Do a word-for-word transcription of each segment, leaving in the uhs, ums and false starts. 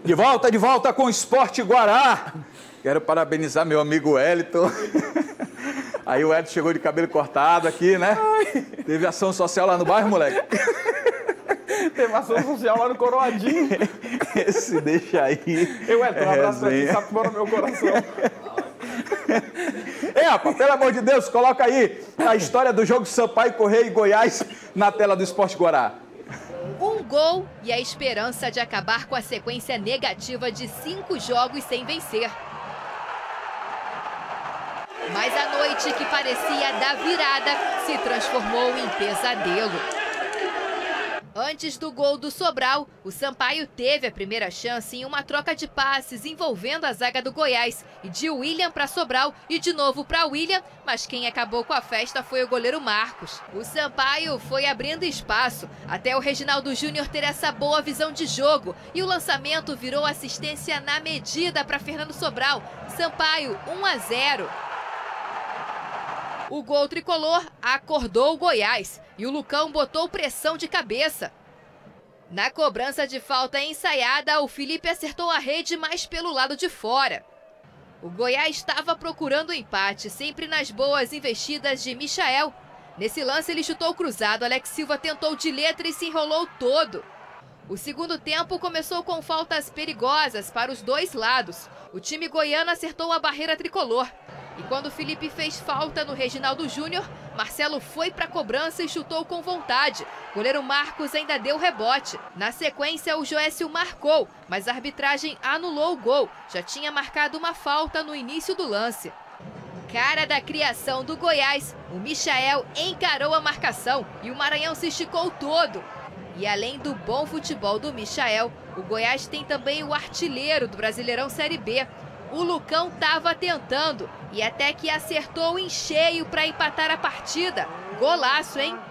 De volta, de volta com o Esporte Guará. Quero parabenizar meu amigo Wellington. Aí o Wellington chegou de cabelo cortado aqui, né? Ai. Teve ação social lá no bairro, moleque? Teve ação social lá no Coroadinho. Esse deixa aí. Eu, Wellington, um abraço pra ti, sabe que mora no meu coração. É, rapaz, pelo amor de Deus, coloca aí a história do jogo Sampaio Corrêa e Goiás na tela do Esporte Guará. Um gol e a esperança de acabar com a sequência negativa de cinco jogos sem vencer. Mas a noite que parecia da virada se transformou em pesadelo. Antes do gol do Sobral, o Sampaio teve a primeira chance em uma troca de passes envolvendo a zaga do Goiás. E de William para Sobral e de novo para William, mas quem acabou com a festa foi o goleiro Marcos. O Sampaio foi abrindo espaço até o Reginaldo Júnior ter essa boa visão de jogo. E o lançamento virou assistência na medida para Fernando Sobral. Sampaio um a zero. O gol tricolor acordou o Goiás e o Lucão botou pressão de cabeça. Na cobrança de falta ensaiada, o Felipe acertou a rede mais pelo lado de fora. O Goiás estava procurando o empate, sempre nas boas investidas de Michael. Nesse lance ele chutou cruzado, Alex Silva tentou de letra e se enrolou todo. O segundo tempo começou com faltas perigosas para os dois lados. O time goiano acertou a barreira tricolor. E quando Felipe fez falta no Reginaldo Júnior, Marcelo foi para a cobrança e chutou com vontade. Goleiro Marcos ainda deu rebote. Na sequência, o Joécio marcou, mas a arbitragem anulou o gol. Já tinha marcado uma falta no início do lance. Cara da criação do Goiás, o Michael encarou a marcação e o Maranhão se esticou todo. E além do bom futebol do Michael, o Goiás tem também o artilheiro do Brasileirão Série B. O Lucão estava tentando e até que acertou em cheio para empatar a partida. Golaço, hein?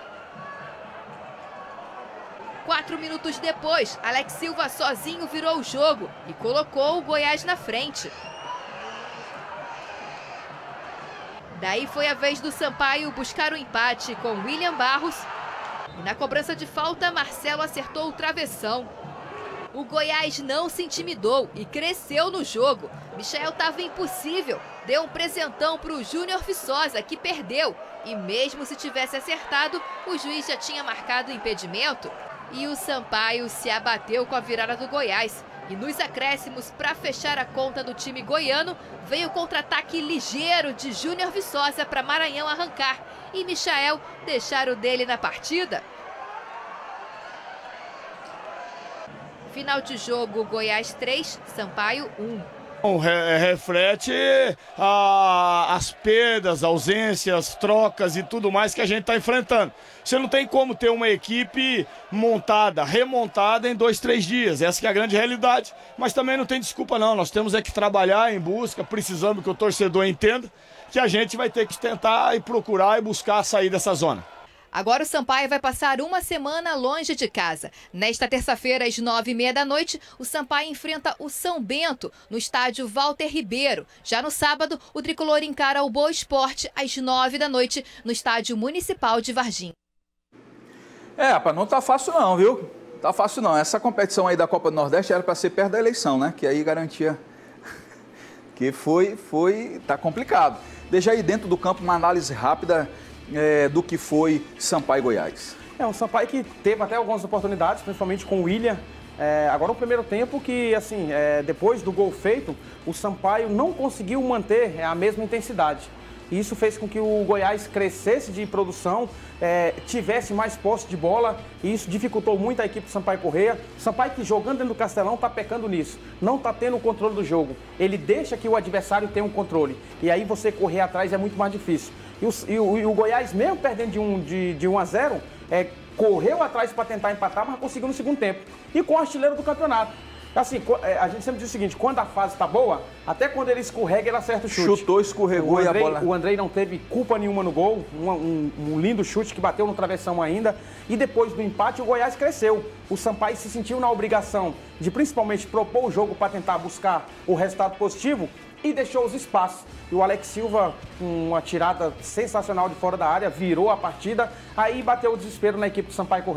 Quatro minutos depois, Alex Silva sozinho virou o jogo e colocou o Goiás na frente. Daí foi a vez do Sampaio buscar o empate com William Barros. E na cobrança de falta, Marcelo acertou o travessão. O Goiás não se intimidou e cresceu no jogo. Michael estava impossível. Deu um presentão para o Júnior Viçosa, que perdeu. E mesmo se tivesse acertado, o juiz já tinha marcado o impedimento. E o Sampaio se abateu com a virada do Goiás. E nos acréscimos, para fechar a conta do time goiano, veio o contra-ataque ligeiro de Júnior Viçosa para Maranhão arrancar. E Michael deixar o dele na partida. Final de jogo, Goiás três, Sampaio um. Bom, re reflete a, as perdas, ausências, trocas e tudo mais que a gente está enfrentando. Você não tem como ter uma equipe montada, remontada em dois, três dias. Essa que é a grande realidade. Mas também não tem desculpa não. Nós temos é que trabalhar em busca, precisando que o torcedor entenda que a gente vai ter que tentar e procurar e buscar sair dessa zona. Agora o Sampaio vai passar uma semana longe de casa. Nesta terça-feira, às nove e meia da noite, o Sampaio enfrenta o São Bento, no estádio Walter Ribeiro. Já no sábado, o tricolor encara o Boa Esporte, às nove da noite, no estádio municipal de Varginha. É, rapaz, não tá fácil não, viu? Tá fácil não. Essa competição aí da Copa do Nordeste era para ser perto da eleição, né? Que aí garantia que foi, foi, tá complicado. Deixa aí dentro do campo uma análise rápida É, do que foi Sampaio e Goiás. É um Sampaio que teve até algumas oportunidades, principalmente com o William. É, agora o primeiro tempo que, assim, é, depois do gol feito, o Sampaio não conseguiu manter a mesma intensidade. E isso fez com que o Goiás crescesse de produção, é, tivesse mais posse de bola, e isso dificultou muito a equipe do Sampaio Corrêa. O Sampaio que jogando dentro do Castelão está pecando nisso, não está tendo o controle do jogo. Ele deixa que o adversário tenha um controle, e aí você correr atrás é muito mais difícil. E o, e o, e o Goiás, mesmo perdendo de um, de, de um a zero, é, correu atrás para tentar empatar, mas conseguiu no segundo tempo. E com o artilheiro do campeonato. Assim, a gente sempre diz o seguinte, quando a fase está boa, até quando ele escorrega, ele acerta o chute. Chutou, escorregou Andrei, e a bola... O Andrei não teve culpa nenhuma no gol, um, um, um lindo chute que bateu no travessão ainda. E depois do empate, o Goiás cresceu. O Sampaio se sentiu na obrigação de principalmente propor o jogo para tentar buscar o resultado positivo e deixou os espaços. E o Alex Silva, com uma tirada sensacional de fora da área, virou a partida, aí bateu o desespero na equipe do Sampaio Corrêa.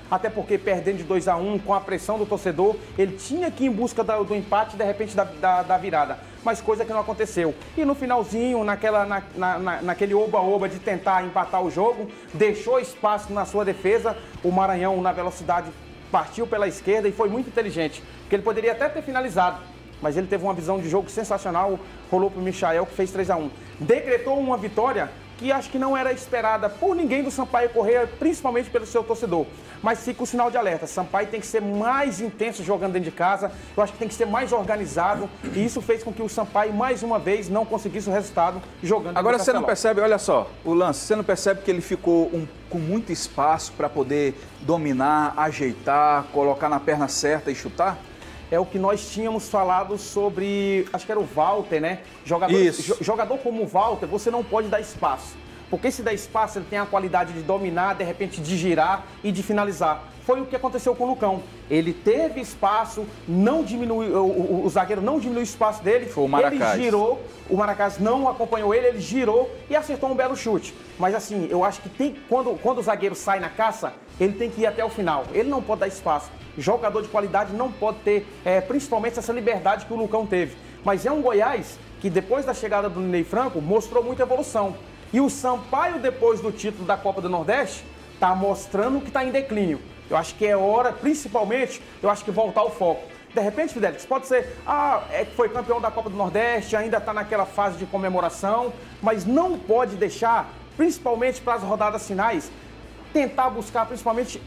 até porque perdendo de dois a um, com a pressão do torcedor, ele tinha que ir em busca do, do empate e de repente da, da, da virada. Mas coisa que não aconteceu. E no finalzinho, naquela, na, na, na, naquele oba-oba de tentar empatar o jogo, deixou espaço na sua defesa, o Maranhão na velocidade partiu pela esquerda e foi muito inteligente, porque ele poderia até ter finalizado, mas ele teve uma visão de jogo sensacional, rolou para o Michael, que fez três a um. Decretou uma vitória que acho que não era esperada por ninguém do Sampaio Corrêa, principalmente pelo seu torcedor. Mas fica o sinal de alerta, Sampaio tem que ser mais intenso jogando dentro de casa, eu acho que tem que ser mais organizado, e isso fez com que o Sampaio, mais uma vez, não conseguisse o resultado jogando dentro Agora do você não Castelão. percebe, olha só, o lance, você não percebe que ele ficou um, com muito espaço para poder dominar, ajeitar, colocar na perna certa e chutar? É o que nós tínhamos falado sobre, acho que era o Walter, né? Jogador, Isso. jogador como o Walter, você não pode dar espaço. Porque se der espaço, ele tem a qualidade de dominar, de repente de girar e de finalizar. Foi o que aconteceu com o Lucão. Ele teve espaço, não diminuiu, o, o, o zagueiro não diminuiu o espaço dele. Foi o Maracás. Ele girou, o Maracás não acompanhou ele, ele girou e acertou um belo chute. Mas assim, eu acho que tem, quando, quando o zagueiro sai na caça, ele tem que ir até o final. Ele não pode dar espaço. Jogador de qualidade não pode ter, é, principalmente essa liberdade que o Lucão teve. Mas é um Goiás que depois da chegada do Ney Franco mostrou muita evolução. E o Sampaio, depois do título da Copa do Nordeste, está mostrando que está em declínio. Eu acho que é hora, principalmente, eu acho que voltar o foco. De repente, Fidelix, pode ser, ah, é que foi campeão da Copa do Nordeste, ainda está naquela fase de comemoração, mas não pode deixar, principalmente para as rodadas finais, tentar buscar principalmente...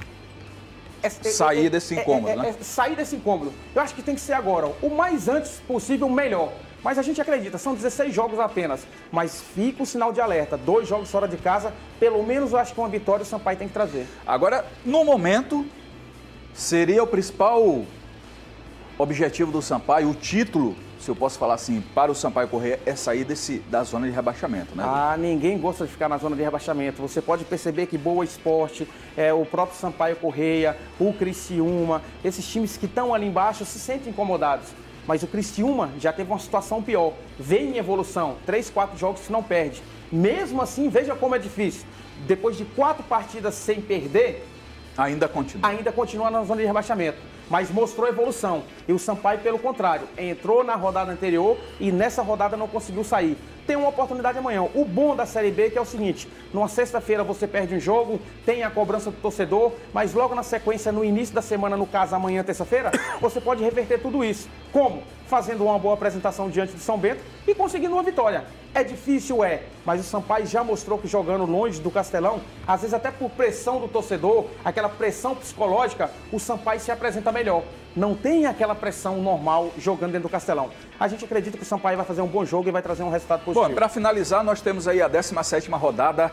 Sair desse incômodo, é, é, né? É, sair desse incômodo. Eu acho que tem que ser agora. O mais antes possível, melhor. Mas a gente acredita, são dezesseis jogos apenas. Mas fica o sinal de alerta. Dois jogos fora de casa, pelo menos eu acho que uma vitória o Sampaio tem que trazer. Agora, no momento, seria o principal objetivo do Sampaio, o título, se eu posso falar assim, para o Sampaio Corrêa, é sair desse, da zona de rebaixamento, né? Ah, ninguém gosta de ficar na zona de rebaixamento. Você pode perceber que Boa Esporte, é, o próprio Sampaio Corrêa, o Criciúma, esses times que estão ali embaixo se sentem incomodados. Mas o Criciúma já teve uma situação pior. Vem em evolução, três, quatro jogos que não perde. Mesmo assim, veja como é difícil. Depois de quatro partidas sem perder, Ainda continua. ainda continua na zona de rebaixamento. Mas mostrou evolução. E o Sampaio, pelo contrário, entrou na rodada anterior e nessa rodada não conseguiu sair. Tem uma oportunidade amanhã. O bom da Série B é que é o seguinte, numa sexta-feira você perde um jogo, tem a cobrança do torcedor, mas logo na sequência, no início da semana, no caso amanhã, terça-feira, você pode reverter tudo isso. Como? Fazendo uma boa apresentação diante de São Bento e conseguindo uma vitória. É difícil, é, mas o Sampaio já mostrou que jogando longe do Castelão, às vezes até por pressão do torcedor, aquela pressão psicológica, o Sampaio se apresenta melhor. Não tem aquela pressão normal jogando dentro do Castelão. A gente acredita que o Sampaio vai fazer um bom jogo e vai trazer um resultado positivo. Bom, para finalizar, nós temos aí a décima sétima rodada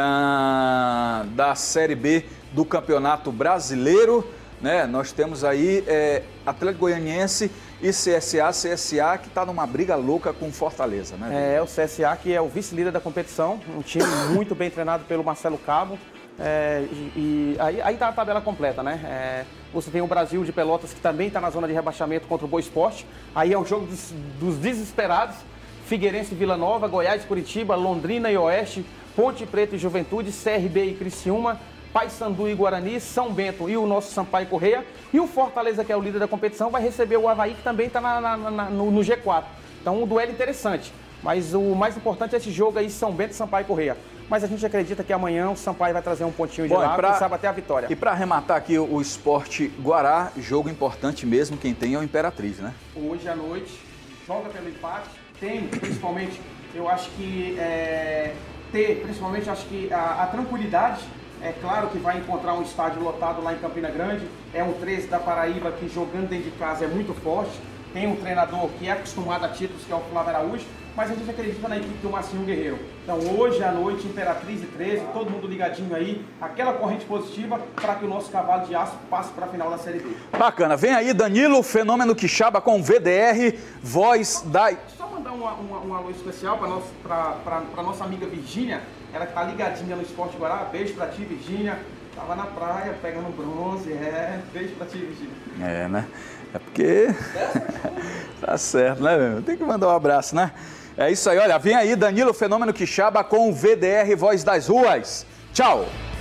ah, da Série B do Campeonato Brasileiro, né? Nós temos aí é, Atlético Goianiense e C S A, C S A que está numa briga louca com Fortaleza, né? É, o C S A que é o vice-líder da competição, um time muito bem treinado pelo Marcelo Cabo. É, e, e aí, aí tá a tabela completa, né? É, você tem o Brasil de Pelotas que também está na zona de rebaixamento contra o Boa Esporte. Aí é o jogo dos, dos desesperados. Figueirense e Vila Nova, Goiás, Curitiba, Londrina e Oeste, Ponte Preta e Juventude, C R B e Criciúma, Paysandu e Guarani, São Bento e o nosso Sampaio Corrêa. E o Fortaleza, que é o líder da competição, vai receber o Avaí, que também está na, na, na, no, no G quatro. Então, um duelo interessante. Mas o mais importante é esse jogo aí, São Bento e Sampaio Corrêa. Mas a gente acredita que amanhã o Sampaio vai trazer um pontinho de Bom, lá, pra... quem sabe até a vitória. E para arrematar aqui o, o Esporte Guará, jogo importante mesmo, quem tem é o Imperatriz, né? Hoje à noite, joga pelo empate, tem, principalmente, eu acho que é, ter, principalmente, acho que a, a tranquilidade. É claro que vai encontrar um estádio lotado lá em Campina Grande, é um treze da Paraíba que jogando dentro de casa é muito forte, tem um treinador que é acostumado a títulos, que é o Flávio Araújo, mas a gente acredita na equipe do Marcinho Guerreiro. Então hoje à noite, Imperatriz e treze, todo mundo ligadinho aí, aquela corrente positiva para que o nosso cavalo de aço passe para a final da Série B. Bacana, vem aí Danilo, Fenômeno Quixaba com V D R, voz da... Só mandar uma, uma, um alô especial para a nossa amiga Virgínia, ela que tá ligadinha no Esporte Guará. Beijo pra ti, Virgínia. Tava na praia, pegando bronze, é. Beijo pra ti, Virgínia. É, né? É porque... tá certo, né, meu? Tem que mandar um abraço, né? É isso aí, olha, vem aí Danilo, Fenômeno Quixaba com o V D R, Voz das Ruas. Tchau!